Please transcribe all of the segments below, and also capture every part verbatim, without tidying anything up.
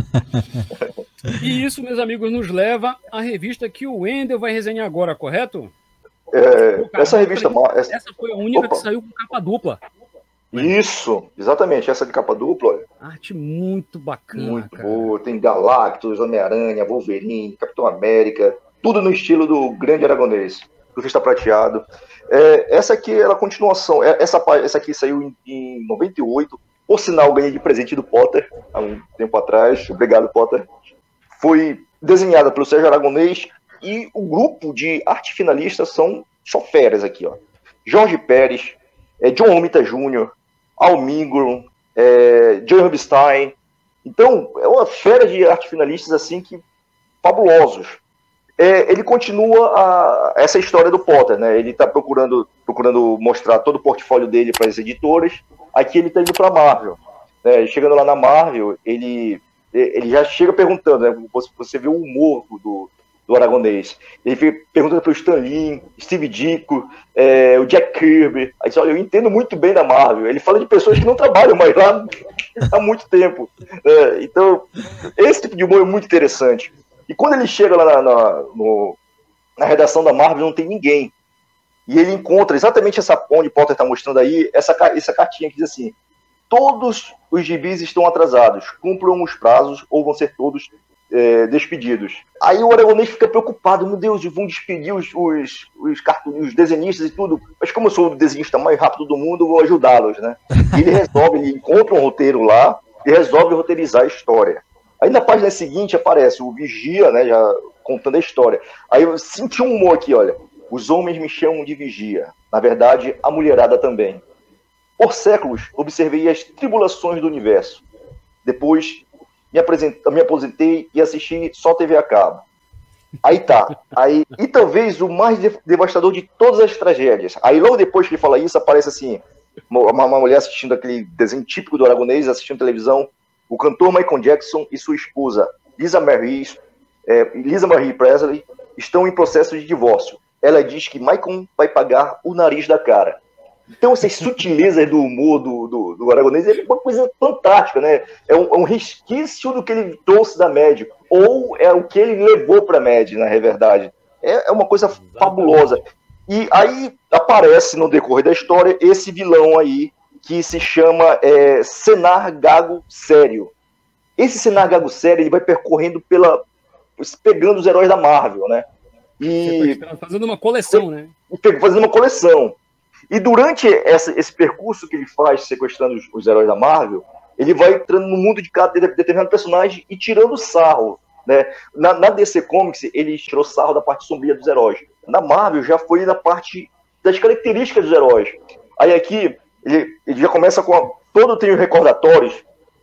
E isso, meus amigos, nos leva à revista que o Wendel vai resenhar agora, correto? É, Pô, cara, essa revista... Essa... essa foi a única Opa. que saiu com capa dupla. Isso, exatamente, essa de capa dupla. Olha. Arte muito bacana, Muito cara. boa, tem Galactus, Homem-Aranha, Wolverine, Capitão América, tudo no estilo do grande aragonês, surfista prateado. É, essa aqui é a continuação, essa, essa aqui saiu em, em noventa e oito, por sinal ganhei de presente do Potter, há um tempo atrás, obrigado Potter. Foi desenhada pelo Sérgio Aragonês e o grupo de arte finalistas são só feras aqui, ó. Jorge Pérez, é, John Romita Júnior, Al Milgrom, é, Joe Rubinstein. Então, é uma fera de arte finalistas assim que fabulosos. É, ele continua a, essa história do Potter, né? Ele está procurando, procurando mostrar todo o portfólio dele para as editoras. Aqui ele está indo para a Marvel. Né? Chegando lá na Marvel, ele, ele já chega perguntando, né? Você vê o humor do, do aragonês. Ele fica perguntando para o Stan Lee, Steve Ditko, é, o Jack Kirby. Aí diz, olha, eu entendo muito bem da Marvel. Ele fala de pessoas que não trabalham mais lá há muito tempo. É, então, esse tipo de humor é muito interessante. E quando ele chega lá na, na, no, na redação da Marvel, não tem ninguém. E ele encontra exatamente essa ponte que Potter está mostrando aí, essa, essa cartinha que diz assim, todos os gibis estão atrasados, cumpram os prazos ou vão ser todos é, despedidos. Aí o aragonês fica preocupado, meu Deus, vão despedir os, os, os, os desenhistas e tudo, mas como eu sou o desenhista mais rápido do mundo, eu vou ajudá-los, né? E ele resolve, ele encontra um roteiro lá e resolve roteirizar a história. Aí na página seguinte aparece o Vigia, né, já contando a história. Aí eu senti um humor aqui, olha, os homens me chamam de Vigia, na verdade a mulherada também. Por séculos observei as tribulações do universo. Depois me, me aposentei e assisti só T V a cabo. Aí tá. Aí, e talvez o mais devastador de todas as tragédias. Aí logo depois que ele fala isso, aparece assim, uma, uma mulher assistindo aquele desenho típico do aragonês, assistindo televisão, o cantor Michael Jackson e sua esposa Lisa Marie, é, Lisa Marie Presley estão em processo de divórcio. Ela diz que Michael vai pagar o nariz da cara. Então, essas sutilezas do humor do, do, do aragonês é uma coisa fantástica, né? É um, é um resquício do que ele trouxe da média, ou é o que ele levou para a média, na verdade. É, é uma coisa Exatamente. fabulosa. E aí aparece, no decorrer da história, esse vilão aí, que se chama é, Senar Gago Sério. Esse Senar Gago Sério, ele vai percorrendo pela... pegando os heróis da Marvel, né? E... fazendo uma coleção, né? Fazendo uma coleção. E durante essa, esse percurso que ele faz, sequestrando os, os heróis da Marvel, ele vai entrando no mundo de cada determinado personagem e tirando sarro, né? Na, na D C Comics, ele tirou sarro da parte sombria dos heróis. Na Marvel, já foi na parte das características dos heróis. Aí aqui, ele, ele já começa com a, todo tem os recordatórios.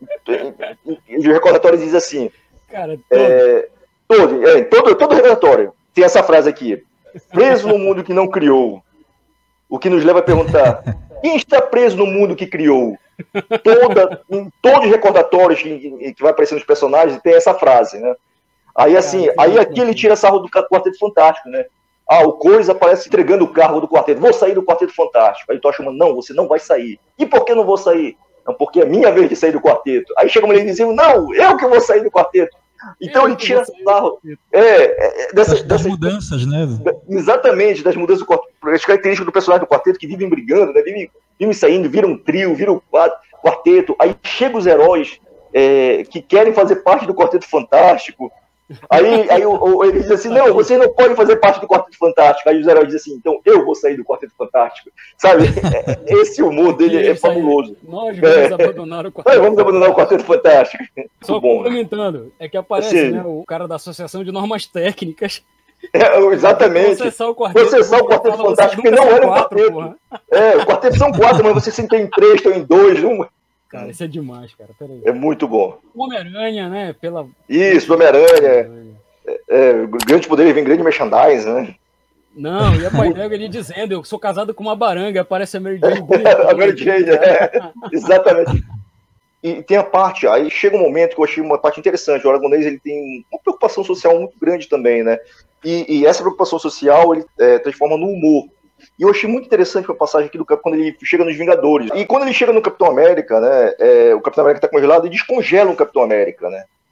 E os recordatórios diz assim... Cara, todo. É, todo, é, todo, todo recordatório tem essa frase aqui. Preso no mundo que não criou. O que nos leva a perguntar, quem está preso no mundo que criou? Toda, em todos os recordatórios que, que vai aparecendo os personagens, tem essa frase, né? Aí, assim, aí aqui ele tira sarro do Quarteto Fantástico, né? Ah, o Coisa aparece entregando o cargo do Quarteto. Vou sair do Quarteto Fantástico. Aí o Tocha manda, não, você não vai sair. E por que não vou sair? Não, porque é minha vez de sair do Quarteto. Aí chega uma mulher e diz, não, eu que vou sair do Quarteto. Então eu ele tira sarro é, é, dessas, das dessas mudanças, né? Exatamente, das mudanças do quarteto, as características do personagem do quarteto que vivem brigando, né? vivem, vivem saindo, viram um trio, viram quarteto. Aí chegam os heróis é, que querem fazer parte do Quarteto Fantástico. Aí, aí o, o, ele diz assim, não, você não pode fazer parte do Quarteto Fantástico. Aí os heróis dizem assim, então eu vou sair do Quarteto Fantástico. Sabe? Esse humor dele é fabuloso. Nós vamos é. abandonar o Quarteto Nós vamos abandonar o Quarteto Fantástico. Só bom, complementando, é que aparece né, o cara da Associação de Normas Técnicas. É, exatamente. Processar o Quarteto, Processar o Quarteto Fantástico, que não era um quarteto. Porra. É, o Quarteto são quatro, mas você sempre tem em três, tem em dois, um. Cara, isso é demais, cara. Peraí. É muito bom. O Homem-Aranha, né? Pela... Isso, o Homem-Aranha. É, é, grande poder vem grande merchandise, né? Não, e a pai dela ele dizendo, eu sou casado com uma baranga, aparece a Mary Jane. A Mary Jane, é, exatamente. E tem a parte, aí chega um momento que eu achei uma parte interessante, o aragonês ele tem uma preocupação social muito grande também, né? E, e essa preocupação social ele é, transforma no humor. E eu achei muito interessante a passagem aqui do quando ele chega nos Vingadores. E quando ele chega no Capitão América, né? É, o Capitão América tá congelado e descongela o Capitão América, né?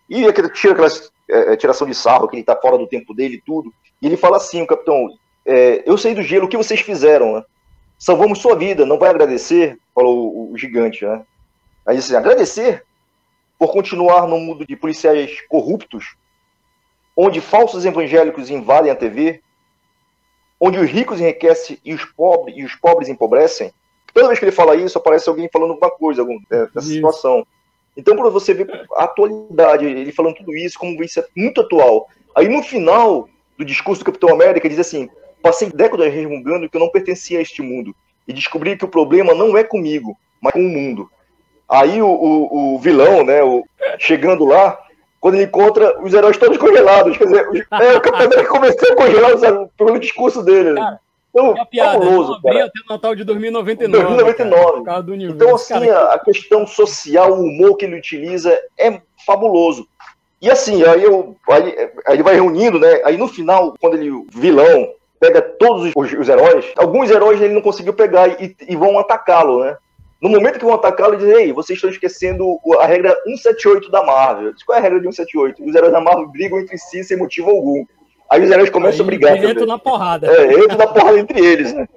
E aquele, tira aquela é, tiração de sarro, que ele tá fora do tempo dele e tudo. E ele fala assim, o capitão, é, eu sei do gelo, o que vocês fizeram, né? Salvamos sua vida, não vai agradecer? Falou o, o gigante, né? Aí disse assim, agradecer por continuar no mundo de policiais corruptos, onde falsos evangélicos invadem a T V, onde os ricos enriquecem e os pobres, e os pobres empobrecem. Toda vez que ele fala isso, aparece alguém falando alguma coisa algum, é, dessa situação. Então, para você ver a atualidade, ele falando tudo isso, como isso é muito atual. Aí, no final do discurso do Capitão América, ele diz assim, passei décadas resmungando que eu não pertencia a este mundo, e descobri que o problema não é comigo, mas com o mundo. Aí, o, o, o vilão, né, o, chegando lá, quando ele encontra os heróis todos congelados, quer dizer, é, o Capitão América começou a congelar, sabe, pelo discurso dele. Cara, então, a piada, fabuloso, não abria até o Natal de dois mil e noventa e nove. dois mil e noventa e nove. Cara, do então, assim, cara, a questão social, o humor que ele utiliza é fabuloso. E assim, aí, eu, aí, aí ele vai reunindo, né? Aí no final, quando ele, o vilão, pega todos os, os heróis, alguns heróis ele não conseguiu pegar e, e vão atacá-lo, né? No momento que vão atacá-lo, ele diz, ei, vocês estão esquecendo a regra cento e setenta e oito da Marvel. Diz, qual é a regra de cento e setenta e oito? Os heróis da Marvel brigam entre si sem motivo algum. Aí os heróis começam aí, a brigar. Eles entram na porrada. É, entram na porrada entre eles, né?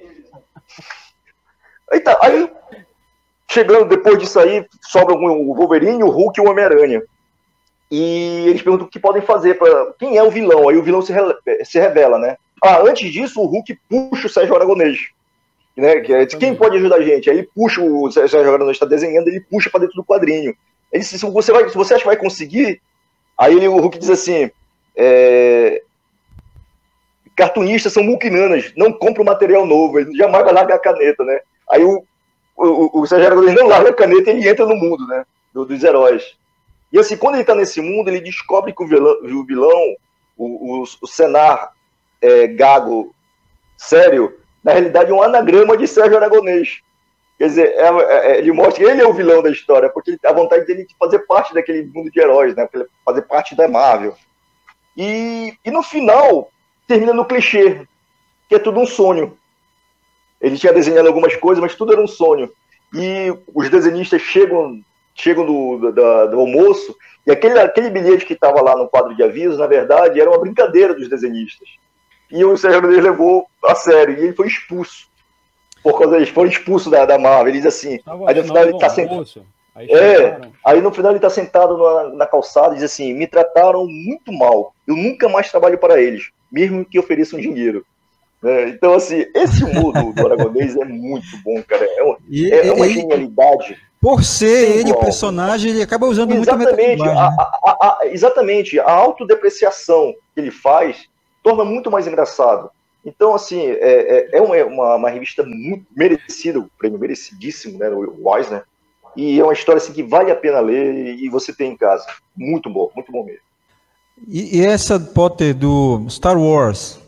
Aí, tá, aí, chegando depois disso aí, sobra o Wolverine, o Hulk e o Homem-Aranha. E eles perguntam o que podem fazer para quem é o vilão. Aí o vilão se, re... se revela, né? Ah, antes disso, o Hulk puxa o Sérgio Aragonês. Né? Que é, quem pode ajudar a gente? Aí ele puxa, o Sérgio Aragonês está desenhando, ele puxa para dentro do quadrinho. Ele disse, se você, vai, se você acha que vai conseguir, aí ele, o Hulk diz assim, é... cartunistas são muquinanas, não compra material novo, ele jamais vai largar a caneta, né? Aí o, o, o Sérgio Aragonês não larga a caneta e ele entra no mundo, né? Do, dos heróis. E assim, quando ele tá nesse mundo, ele descobre que o vilão, o, vilão, o, o, o Senar é, Gago sério, na realidade é um anagrama de Sérgio Aragonês. Quer dizer, é, é, ele mostra que ele é o vilão da história, porque ele, a vontade dele de fazer parte daquele mundo de heróis, né? Fazer parte da Marvel. E, e no final, termina no clichê, que é tudo um sonho. Ele tinha desenhado algumas coisas, mas tudo era um sonho. E os desenhistas chegam, chegam do, do, do almoço, e aquele, aquele bilhete que estava lá no quadro de avisos, na verdade, era uma brincadeira dos desenhistas. E o Sérgio Aragonês levou a sério, e ele foi expulso. Por causa disso, foi expulso da, da Marvel. Ele diz assim, aí no final ele está sentado. Aí, é, aí no final ele está sentado na, na calçada e diz assim, me trataram muito mal, eu nunca mais trabalho para eles, mesmo que ofereçam dinheiro. É, então, assim, esse humor do, do Aragonês é muito bom, cara. É, uma, e, é uma e, genialidade. Por ser ele o personagem, ele acaba usando exatamente, muito a, a, a, Exatamente. A autodepreciação que ele faz torna muito mais engraçado. Então, assim, é, é, é uma, uma, uma revista muito merecida, o prêmio merecidíssimo, né, o Eisner. E é uma história assim, que vale a pena ler e você tem em casa. Muito bom, muito bom mesmo. E, e essa, Potter, do Star Wars?